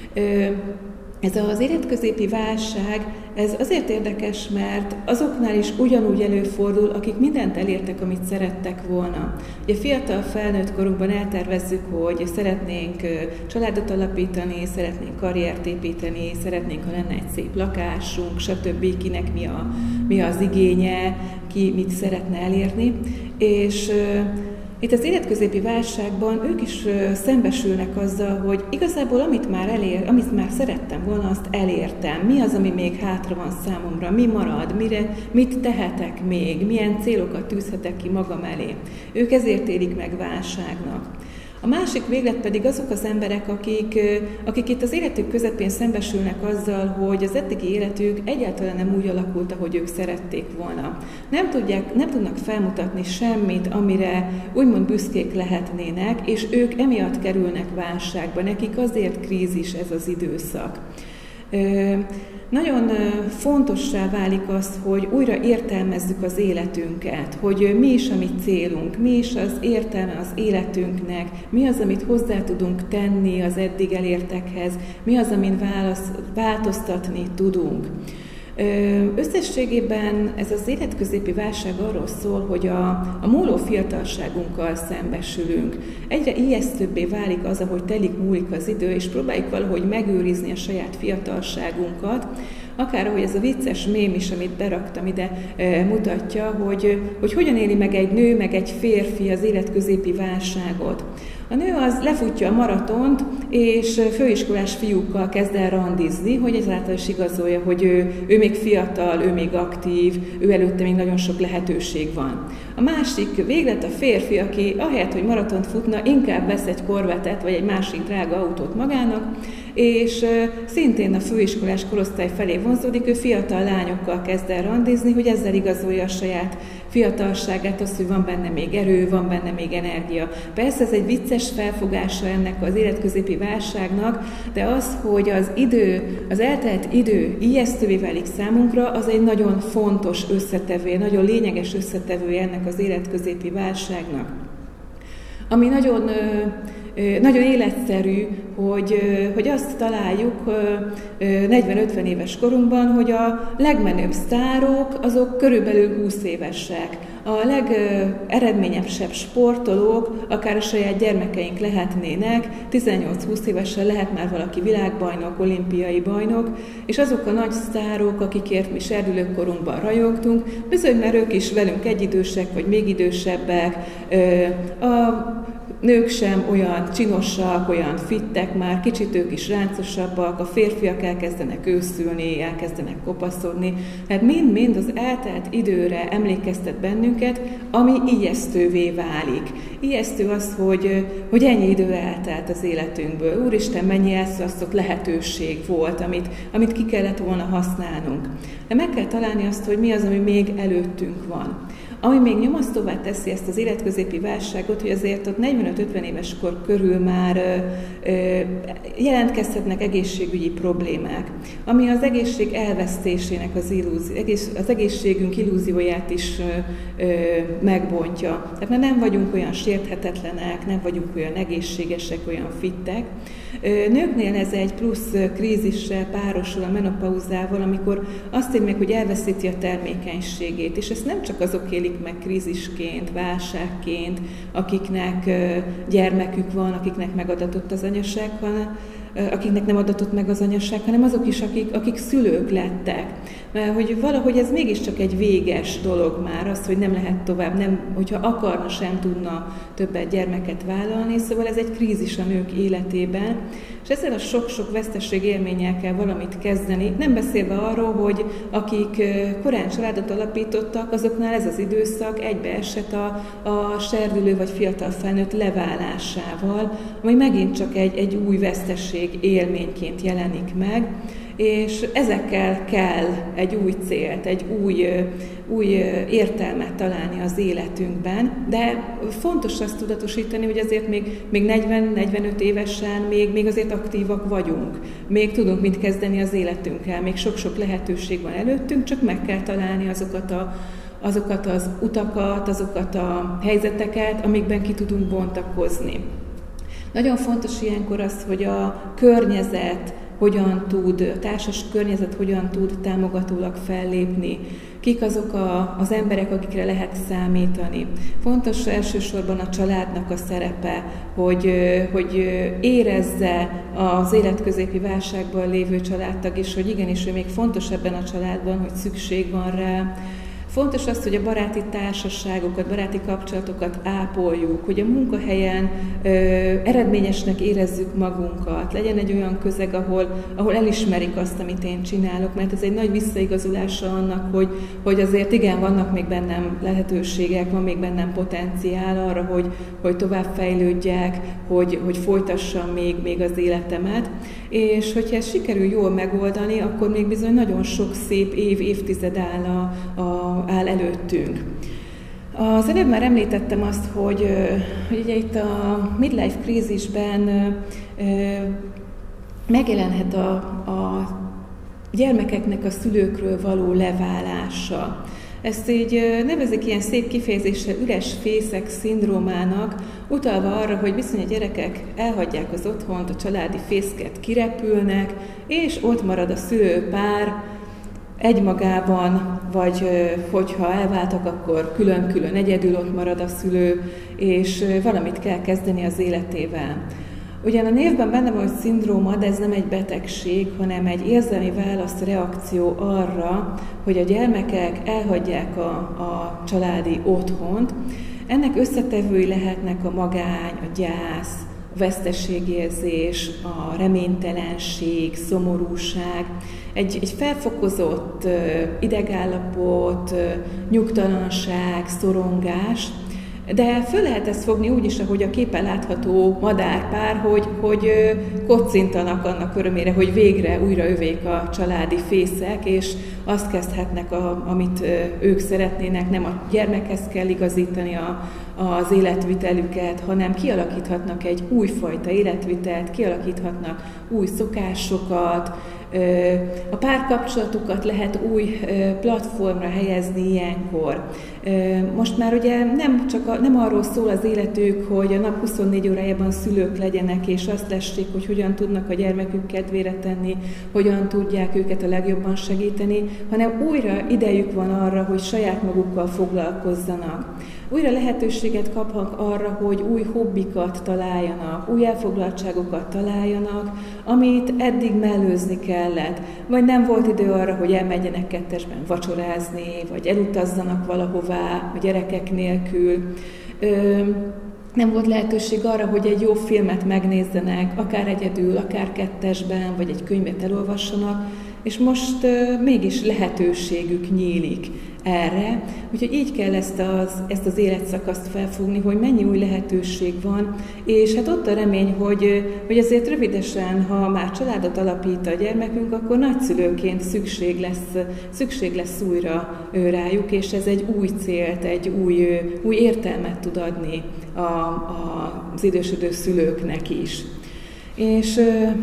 Ez az életközépi válság, ez azért érdekes, mert azoknál is ugyanúgy előfordul, akik mindent elértek, amit szerettek volna. Ugye fiatal felnőtt korunkban eltervezzük, hogy szeretnénk családot alapítani, szeretnénk karriert építeni, szeretnénk, ha lenne egy szép lakásunk, stb. Kinek mi, a, mi az igénye, ki mit szeretne elérni. És itt az életközépi válságban ők is szembesülnek azzal, hogy igazából amit már elér, amit már szerettem volna, azt elértem. Mi az, ami még hátra van számomra? Mi marad? Mire, mit tehetek még? Milyen célokat tűzhetek ki magam elé? Ők ezért élik meg válságnak. A másik véglet pedig azok az emberek, akik, akik itt az életük közepén szembesülnek azzal, hogy az eddigi életük egyáltalán nem úgy alakult, ahogy ők szerették volna. Nem, tudják, nem tudnak felmutatni semmit, amire úgymond büszkék lehetnének, és ők emiatt kerülnek válságba. Nekik azért krízis ez az időszak. Nagyon fontossá válik az, hogy újra értelmezzük az életünket, hogy mi is a mi célunk, mi is az értelme az életünknek, mi az, amit hozzá tudunk tenni az eddig elértekhez, mi az, amin válasz, változtatni tudunk. Összességében ez az életközépi válság arról szól, hogy a, a múló fiatalságunkkal szembesülünk. Egyre ijesztőbbé válik az, ahogy telik múlik az idő, és próbáljuk valahogy megőrizni a saját fiatalságunkat. Akár ahogy ez a vicces mém is, amit beraktam ide, mutatja, hogy, hogy hogyan éli meg egy nő, meg egy férfi az életközépi válságot. A nő az lefutja a maratont, és főiskolás fiúkkal kezd el randizni, hogy ezáltal is igazolja, hogy ő, ő még fiatal, ő még aktív, ő előtte még nagyon sok lehetőség van. A másik véglet a férfi, aki ahelyett, hogy maratont futna, inkább vesz egy korvetet, vagy egy másik drága autót magának, és szintén a főiskolás korosztály felé vonzódik, ő fiatal lányokkal kezd el randizni, hogy ezzel igazolja a saját fiatalságát, az, hogy van benne még erő, van benne még energia. Persze ez egy vicces felfogása ennek az életközépi válságnak, de az, hogy az idő, az eltelt idő ijesztővé válik számunkra, az egy nagyon fontos összetevő, nagyon lényeges összetevője ennek az életközépi válságnak. Ami nagyon, nagyon életszerű, hogy, hogy azt találjuk negyven-ötven éves korunkban, hogy a legmenőbb sztárok azok körülbelül húsz évesek. A legeredményesebb sportolók, akár a saját gyermekeink lehetnének, tizennyolc-húsz évesen lehet már valaki világbajnok, olimpiai bajnok, és azok a nagy sztárok, akikért mi serdülőkorunkban rajongtunk, bizony, mert ők is velünk egyidősek, vagy még idősebbek, a nők sem olyan csinosak, olyan fittek már, kicsit ők is ráncosabbak, a férfiak elkezdenek őszülni, elkezdenek kopaszodni. Hát mind-mind az eltelt időre emlékeztet bennünket, ami ijesztővé válik. Ijesztő az, hogy, hogy ennyi idő eltelt az életünkből. Úristen, mennyi elszalasztott lehetőség volt, amit, amit ki kellett volna használnunk. De meg kell találni azt, hogy mi az, ami még előttünk van. Ami még nyomasztóvá teszi ezt az életközépi válságot, hogy azért ott negyvenöt-ötven éves kor körül már ö, ö, jelentkezhetnek egészségügyi problémák, ami az egészség elvesztésének az, illúzi, egész, az egészségünk illúzióját is ö, ö, megbontja. Tehát már nem vagyunk olyan sérthetetlenek, nem vagyunk olyan egészségesek, olyan fittek. Nőknél ez egy plusz krízissel párosul a menopauzával, amikor azt ér meg, hogy elveszíti a termékenységét, és ezt nem csak azok élik meg krízisként, válságként, akiknek gyermekük van, akiknek megadatott az anyaság, hanem akiknek nem adatott meg az anyaság, hanem azok is, akik, akik szülők lettek. Mert hogy valahogy ez mégiscsak egy véges dolog már, az, hogy nem lehet tovább, nem, hogyha akarna, sem tudna többet gyermeket vállalni, szóval ez egy krízis a nők életében, és ezzel a sok-sok veszteség élménnyel kell valamit kezdeni, nem beszélve arról, hogy akik korán családot alapítottak, azoknál ez az időszak egybeesett a, a serdülő vagy fiatal felnőtt leválásával, ami megint csak egy, egy új veszteség élményként jelenik meg, és ezekkel kell egy új célt, egy új, új értelmet találni az életünkben, de fontos azt tudatosítani, hogy azért még, még negyven-negyvenöt évesen még, még azért aktívak vagyunk, még tudunk mit kezdeni az életünkkel, még sok-sok lehetőség van előttünk, csak meg kell találni azokat a azokat az utakat, azokat a helyzeteket, amikben ki tudunk bontakozni. Nagyon fontos ilyenkor az, hogy a környezet hogyan tud, a társas környezet hogyan tud támogatólag fellépni, kik azok a, az emberek, akikre lehet számítani. Fontos elsősorban a családnak a szerepe, hogy, hogy érezze az életközépi válságban lévő családtag is, hogy igenis, ő még fontos ebben a családban, hogy szükség van rá. Fontos az, hogy a baráti társaságokat, baráti kapcsolatokat ápoljuk, hogy a munkahelyen ö, eredményesnek érezzük magunkat, legyen egy olyan közeg, ahol, ahol elismerik azt, amit én csinálok, mert ez egy nagy visszaigazolása annak, hogy, hogy azért igen, vannak még bennem lehetőségek, van még bennem potenciál arra, hogy, hogy tovább fejlődjek, hogy, hogy folytassam még, még az életemet, és hogyha ezt sikerül jól megoldani, akkor még bizony nagyon sok szép év, évtized áll, a, a, áll előttünk. Az előbb már említettem azt, hogy, hogy ugye itt a midlife krízisben megjelenhet a, a gyermekeknek a szülőkről való leválása. Ezt így nevezik ilyen szép kifejezéssel üres fészek szindrómának, utalva arra, hogy bizony a gyerekek elhagyják az otthont, a családi fészket kirepülnek, és ott marad a szülőpár egymagában, vagy hogyha elváltak, akkor külön-külön egyedül ott marad a szülő, és valamit kell kezdeni az életével. Ugyan a névben benne van, hogy szindróma, de ez nem egy betegség, hanem egy érzelmi válaszreakció arra, hogy a gyermekek elhagyják a, a családi otthont. Ennek összetevői lehetnek a magány, a gyász, a veszteségérzés, a reménytelenség, szomorúság, egy, egy felfokozott idegállapot, nyugtalanság, szorongás. De föl lehet ezt fogni úgy is, ahogy a képen látható madárpár, hogy, hogy kocintanak annak örömére, hogy végre újra övék a családi fészek, és azt kezdhetnek, a, amit ők szeretnének, nem a gyermekhez kell igazítani a, az életvitelüket, hanem kialakíthatnak egy újfajta életvitelt, kialakíthatnak új szokásokat, a párkapcsolatukat lehet új platformra helyezni ilyenkor. Most már ugye nem, csak a, nem arról szól az életük, hogy a nap huszonnégy órájában szülők legyenek, és azt lessék, hogy hogyan tudnak a gyermekük kedvére tenni, hogyan tudják őket a legjobban segíteni, hanem újra idejük van arra, hogy saját magukkal foglalkozzanak. Újra lehetőséget kapnak arra, hogy új hobbikat találjanak, új elfoglaltságokat találjanak, amit eddig mellőzni kellett, vagy nem volt idő arra, hogy elmenjenek kettesben vacsorázni, vagy elutazzanak valahová a gyerekek nélkül. Ö, nem volt lehetőség arra, hogy egy jó filmet megnézzenek, akár egyedül, akár kettesben, vagy egy könyvet elolvassanak, és most uh, mégis lehetőségük nyílik erre. Úgyhogy így kell ezt az, ezt az életszakaszt felfogni, hogy mennyi új lehetőség van, és hát ott a remény, hogy, hogy azért rövidesen, ha már családot alapít a gyermekünk, akkor nagyszülőként szükség lesz, szükség lesz újra rájuk, és ez egy új célt, egy új, új értelmet tud adni a, a, az idősödő szülőknek is. És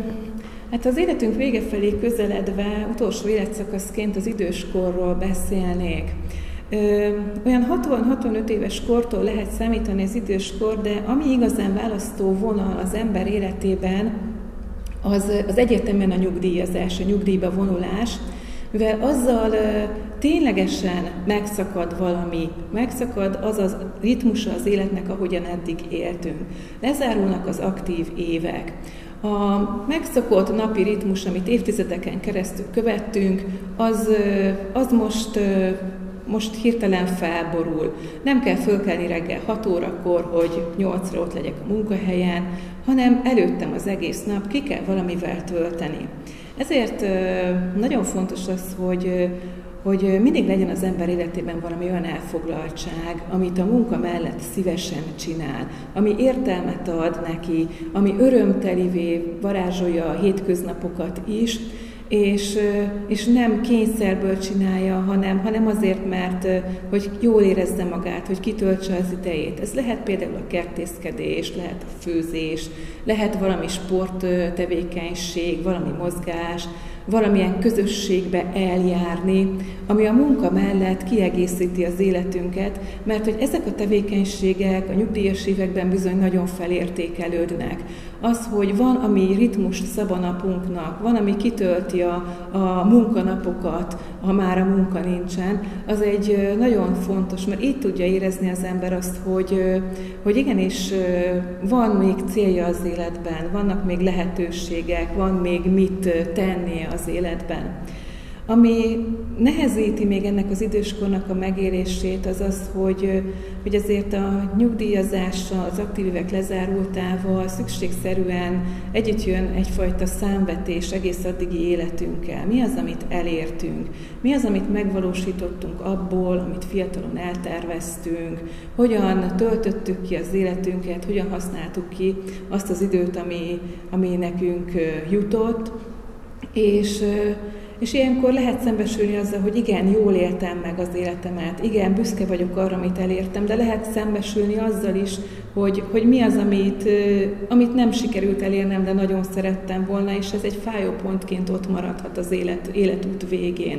hát az életünk vége felé közeledve, utolsó életszakaszként az időskorról beszélnék. Ö, olyan hatvan-hatvanöt éves kortól lehet számítani az időskor, de ami igazán választó vonal az ember életében, az, az egyértelműen a nyugdíjazás, a nyugdíjba vonulás, mivel azzal ö, ténylegesen megszakad valami, megszakad az a ritmusa az életnek, ahogyan eddig éltünk. Lezárulnak az aktív évek. A megszokott napi ritmus, amit évtizedeken keresztül követtünk, az, az most, most hirtelen felborul. Nem kell fölkelni reggel hat órakor, hogy nyolcra ott legyek a munkahelyen, hanem előttem az egész nap ki kell valamivel tölteni. Ezért nagyon fontos az, hogy hogy mindig legyen az ember életében valami olyan elfoglaltság, amit a munka mellett szívesen csinál, ami értelmet ad neki, ami örömtelivé varázsolja a hétköznapokat is, és, és nem kényszerből csinálja, hanem, hanem azért, mert hogy jól érezze magát, hogy kitöltse az idejét. Ez lehet például a kertészkedés, lehet a főzés, lehet valami sporttevékenység, valami mozgás, valamilyen közösségbe eljárni, ami a munka mellett kiegészíti az életünket, mert hogy ezek a tevékenységek a nyugdíjas években bizony nagyon felértékelődnek. Az, hogy van, ami ritmust szab a napunknak, van, ami kitölti a, a munkanapokat, ha már a munka nincsen, az egy nagyon fontos, mert így tudja érezni az ember azt, hogy, hogy igenis van még célja az életben, vannak még lehetőségek, van még mit tennie az életben. Ami nehezíti még ennek az időskornak a megélését, az az, hogy, hogy azért a nyugdíjazással, az aktív évek lezárultával szükségszerűen együtt jön egyfajta számvetés egész addigi életünkkel. Mi az, amit elértünk? Mi az, amit megvalósítottunk abból, amit fiatalon elterveztünk? Hogyan töltöttük ki az életünket? Hogyan használtuk ki azt az időt, ami, ami nekünk jutott? És És ilyenkor lehet szembesülni azzal, hogy igen, jól éltem meg az életemet, igen, büszke vagyok arra, amit elértem, de lehet szembesülni azzal is, hogy, hogy mi az, amit, amit nem sikerült elérnem, de nagyon szerettem volna, és ez egy fájó pontként ott maradhat az élet, életút végén.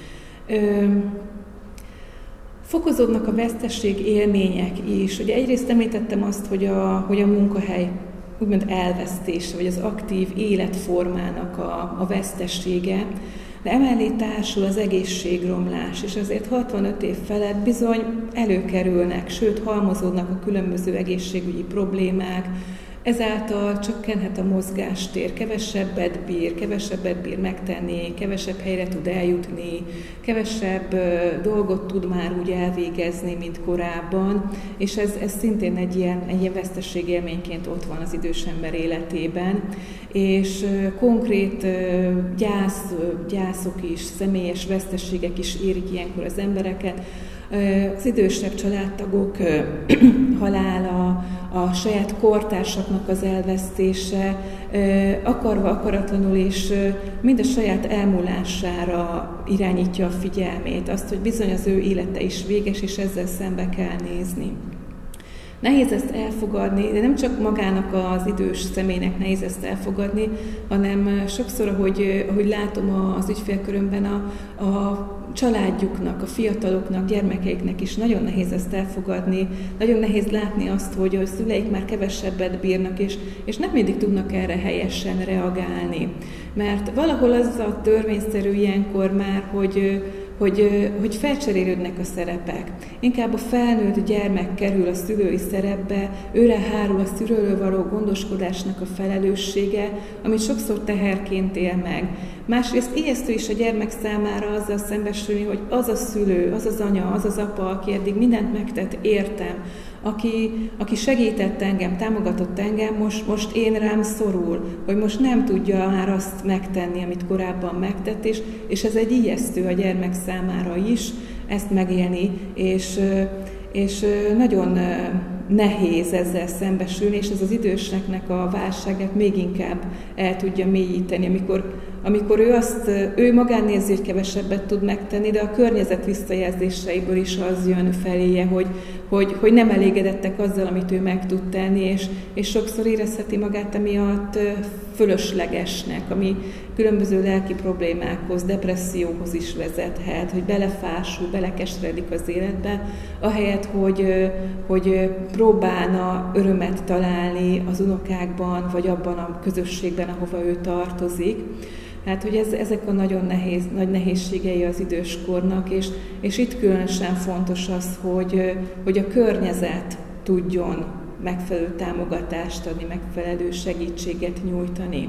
Fokozódnak a vesztesség élmények is. Ugye egyrészt említettem azt, hogy a, hogy a munkahely úgymond elvesztése, vagy az aktív életformának a, a vesztessége, de emellé társul az egészségromlás, és azért hatvanöt év felett bizony előkerülnek, sőt halmozódnak a különböző egészségügyi problémák, ezáltal csökkenhet a mozgástér, kevesebbet bír, kevesebbet bír megtenni, kevesebb helyre tud eljutni, kevesebb dolgot tud már úgy elvégezni, mint korábban, és ez, ez szintén egy ilyen, egy ilyen vesztességélményként ott van az idős ember életében, és konkrét gyász, gyászok is, személyes vesztességek is érik ilyenkor az embereket. Az idősebb családtagok halála, a saját kortársaknak az elvesztése, akarva, akaratlanul és mind a saját elmúlására irányítja a figyelmét, azt, hogy bizony az ő élete is véges, és ezzel szembe kell nézni. Nehéz ezt elfogadni, de nem csak magának az idős személynek nehéz ezt elfogadni, hanem sokszor, ahogy, ahogy látom az ügyfélkörömben, a, a családjuknak, a fiataloknak, gyermekeiknek is nagyon nehéz ezt elfogadni, nagyon nehéz látni azt, hogy a szüleik már kevesebbet bírnak, és, és nem mindig tudnak erre helyesen reagálni. Mert valahol az a törvényszerű ilyenkor már, hogy Hogy, hogy felcserélődnek a szerepek. Inkább a felnőtt gyermek kerül a szülői szerepbe, őre hárul a szülőről való gondoskodásnak a felelőssége, amit sokszor teherként él meg. Másrészt ijesztő is a gyermek számára azzal szembesülni, hogy az a szülő, az az anya, az az apa, aki eddig mindent megtett, értem, aki, aki segített engem, támogatott engem, most, most én rám szorul, hogy most nem tudja már azt megtenni, amit korábban megtett, és, és ez egy ijesztő a gyermek számára is ezt megélni, és, és nagyon nehéz ezzel szembesülni, és ez az időseknek a válságát még inkább el tudja mélyíteni, amikor, amikor ő, azt, ő magán érzi, hogy kevesebbet tud megtenni, de a környezet visszajelzéseiből is az jön feléje, hogy, hogy, hogy nem elégedettek azzal, amit ő meg tud tenni, és, és sokszor érezheti magát emiatt fölöslegesnek, ami különböző lelki problémákhoz, depresszióhoz is vezethet, hogy belefásul, belekesredik az életbe, ahelyett, hogy, hogy próbálna örömet találni az unokákban, vagy abban a közösségben, ahova ő tartozik. Hát, hogy ez, ezek a nagyon nehéz, nagy nehézségei az időskornak, és, és itt különösen fontos az, hogy, hogy a környezet tudjon megfelelő támogatást adni, megfelelő segítséget nyújtani.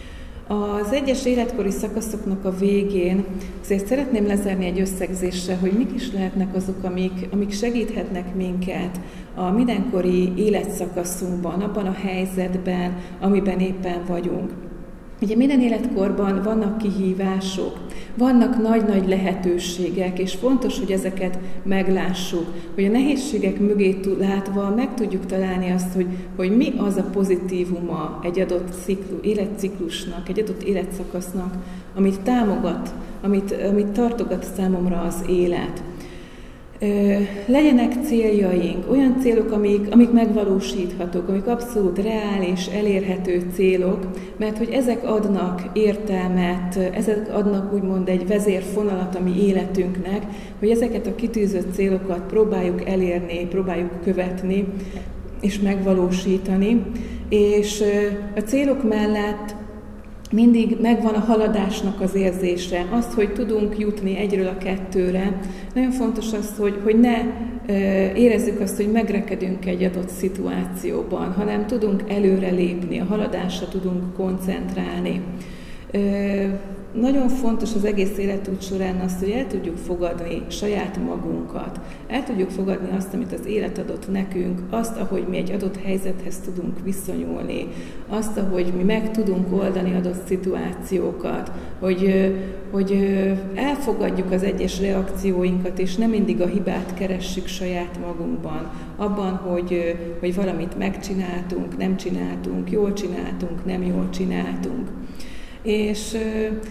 Az egyes életkori szakaszoknak a végén azért szeretném lezárni egy összegzéssel, hogy mik is lehetnek azok, amik, amik segíthetnek minket a mindenkori életszakaszunkban, abban a helyzetben, amiben éppen vagyunk. Ugye minden életkorban vannak kihívások, vannak nagy-nagy lehetőségek, és fontos, hogy ezeket meglássuk, hogy a nehézségek mögé látva meg tudjuk találni azt, hogy, hogy mi az a pozitívuma egy adott ciklu, életciklusnak, egy adott életszakasznak, amit támogat, amit, amit tartogat számomra az élet. Legyenek céljaink, olyan célok, amik, amik megvalósíthatók, amik abszolút reális, elérhető célok, mert hogy ezek adnak értelmet, ezek adnak úgymond egy vezérfonalat a mi életünknek, hogy ezeket a kitűzött célokat próbáljuk elérni, próbáljuk követni és megvalósítani, és a célok mellett mindig megvan a haladásnak az érzése, azt, hogy tudunk jutni egyről a kettőre. Nagyon fontos az, hogy, hogy ne érezzük azt, hogy megrekedünk egy adott szituációban, hanem tudunk előrelépni, a haladásra tudunk koncentrálni. Nagyon fontos az egész életút során azt, hogy el tudjuk fogadni saját magunkat, el tudjuk fogadni azt, amit az élet adott nekünk, azt, ahogy mi egy adott helyzethez tudunk viszonyulni, azt, ahogy mi meg tudunk oldani adott szituációkat, hogy, hogy elfogadjuk az egyes reakcióinkat, és nem mindig a hibát keressük saját magunkban, abban, hogy, hogy valamit megcsináltunk, nem csináltunk, jól csináltunk, nem jól csináltunk. És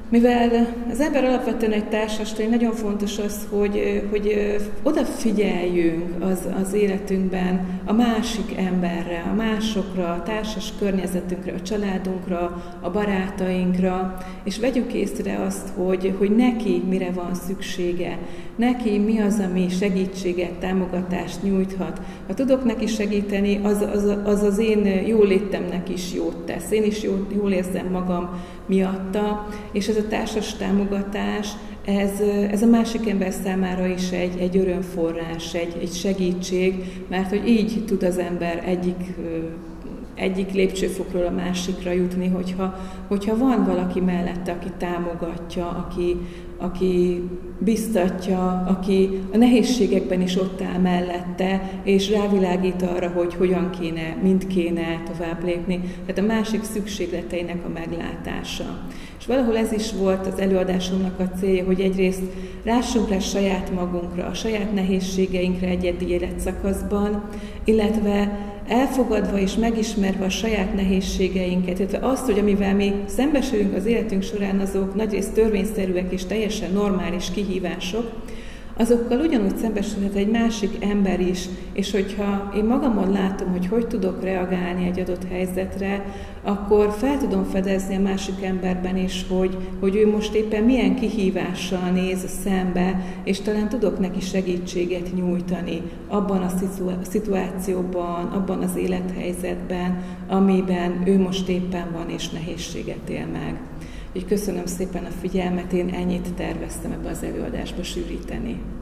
Mivel az ember alapvetően egy társaslény, nagyon fontos az, hogy, hogy odafigyeljünk az, az életünkben a másik emberre, a másokra, a társas környezetünkre, a családunkra, a barátainkra, és vegyük észre azt, hogy, hogy neki mire van szüksége, neki mi az, ami segítséget, támogatást nyújthat. Ha tudok neki segíteni, az az, az, az én jólétemnek is jót tesz. Én is jól, jól érzem magam miatta, és ez a társas támogatás, ez, ez a másik ember számára is egy, egy örömforrás, egy, egy segítség, mert hogy így tud az ember egyik, egyik lépcsőfokról a másikra jutni, hogyha, hogyha van valaki mellette, aki támogatja, aki, aki biztatja, aki a nehézségekben is ott áll mellette, és rávilágít arra, hogy hogyan kéne, mint kéne tovább lépni. Tehát a másik szükségleteinek a meglátása. És valahol ez is volt az előadásomnak a célja, hogy egyrészt lássunk rá saját magunkra, a saját nehézségeinkre egyedi életszakaszban, illetve elfogadva és megismerve a saját nehézségeinket, illetve azt, hogy amivel mi szembesülünk az életünk során, azok nagyrészt törvényszerűek és teljesen normális kihívások, azokkal ugyanúgy szembesülhet egy másik ember is, és hogyha én magamon látom, hogy hogy tudok reagálni egy adott helyzetre, akkor fel tudom fedezni a másik emberben is, hogy, hogy ő most éppen milyen kihívással néz szembe, és talán tudok neki segítséget nyújtani abban a szituációban, abban az élethelyzetben, amiben ő most éppen van és nehézséget él meg. Úgyhogy köszönöm szépen a figyelmet, én ennyit terveztem ebbe az előadásba sűríteni.